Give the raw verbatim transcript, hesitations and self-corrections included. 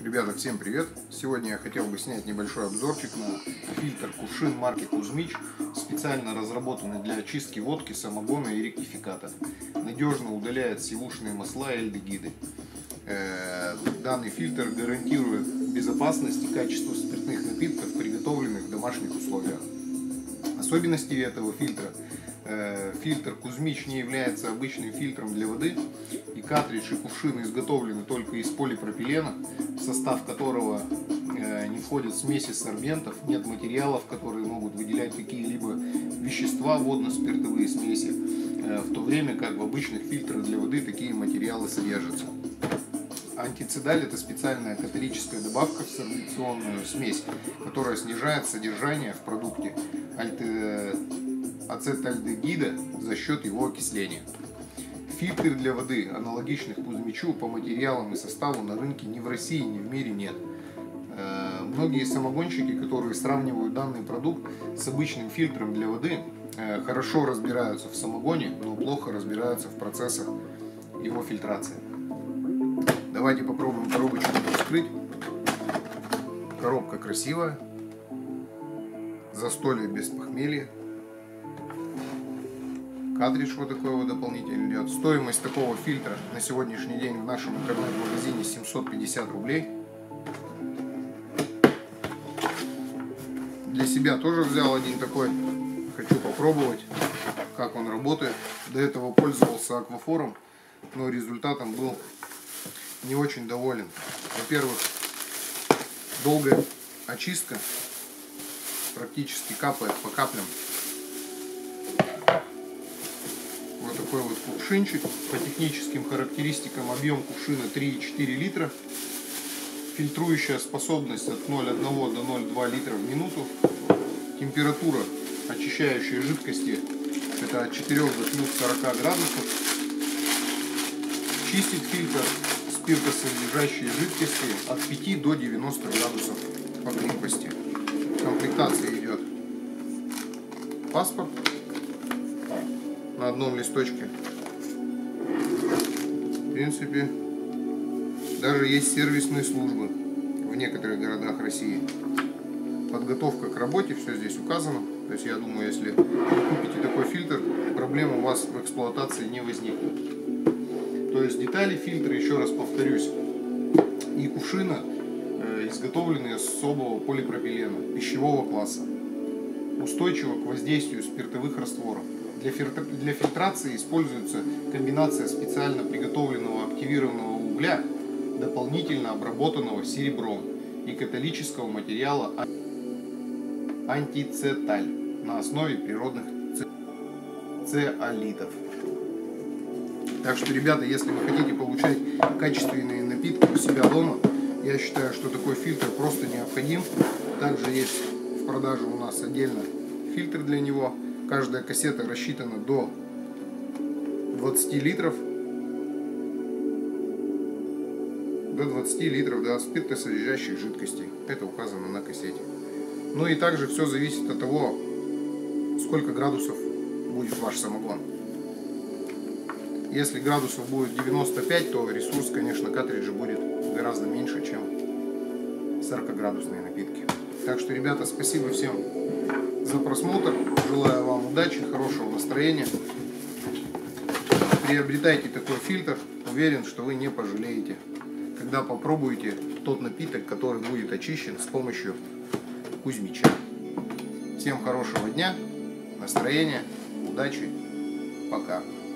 Ребята, всем привет! Сегодня я хотел бы снять небольшой обзорчик на фильтр Кувшин марки Кузьмич, специально разработанный для очистки водки, самогона и ректификата. Надежно удаляет сивушные масла и альдегиды. Данный фильтр гарантирует безопасность и качество спиртных напитков, приготовленных в домашних условиях. Особенности этого фильтра: фильтр Кузьмич не является обычным фильтром для воды, и картридж и кувшин изготовлены только из полипропилена, в состав которого не входят смеси сорбентов, нет материалов, которые могут выделять какие-либо вещества, водно-спиртовые смеси, в то время как в обычных фильтрах для воды такие материалы содержатся. Антицидаль — это специальная каталитическая добавка в сорбционную смесь, которая снижает содержание в продукте ацетальдегида за счет его окисления. Фильтры для воды, аналогичных Кузьмичу по материалам и составу, на рынке ни в России, ни в мире нет. Многие самогонщики, которые сравнивают данный продукт с обычным фильтром для воды, хорошо разбираются в самогоне, но плохо разбираются в процессах его фильтрации. Давайте попробуем коробочку раскрыть. Коробка красивая, застолье без похмелья. Картридж вот такой вот дополнительный идет. Стоимость такого фильтра на сегодняшний день в нашем интернет-магазине семьсот пятьдесят рублей. Для себя тоже взял один такой. Хочу попробовать, как он работает. До этого пользовался аквафором, но результатом был не очень доволен. Во-первых, долгая очистка, практически капает по каплям. Вот такой вот кувшинчик. По техническим характеристикам объем кувшина три и четыре литра. Фильтрующая способность от ноль целых одна до ноль целых два литра в минуту. Температура очищающей жидкости это от четырёх до плюс сорока градусов. Чистит фильтр спиртосодержащие жидкости от пяти до девяноста градусов по крепости. В комплектации идет паспорт на одном листочке. В принципе, даже есть сервисные службы в некоторых городах России. Подготовка к работе, все здесь указано. То есть я думаю, если вы купите такой фильтр, проблем у вас в эксплуатации не возникнет. То есть детали фильтра, еще раз повторюсь, и кувшина э, изготовлены из особого полипропилена пищевого класса, устойчиво к воздействию спиртовых растворов. Для, фильтр... для фильтрации используется комбинация специально приготовленного активированного угля, дополнительно обработанного серебром, и каталитического материала антицеталь на основе природных цеолитов. Так что, ребята, если вы хотите получать качественные напитки у себя дома, я считаю, что такой фильтр просто необходим. Также есть в продаже у нас отдельно фильтр для него. Каждая кассета рассчитана до двадцати литров. До двадцати литров, да, спиртосодержащих жидкостей. Это указано на кассете. Ну и также все зависит от того, сколько градусов будет ваш самогон. Если градусов будет девяносто пять, то ресурс, конечно, картриджа будет гораздо меньше, чем сорокаградусные напитки. Так что, ребята, спасибо всем за просмотр. Желаю вам удачи, хорошего настроения. Приобретайте такой фильтр. Уверен, что вы не пожалеете, когда попробуете тот напиток, который будет очищен с помощью Кузьмича. Всем хорошего дня, настроения, удачи. Пока.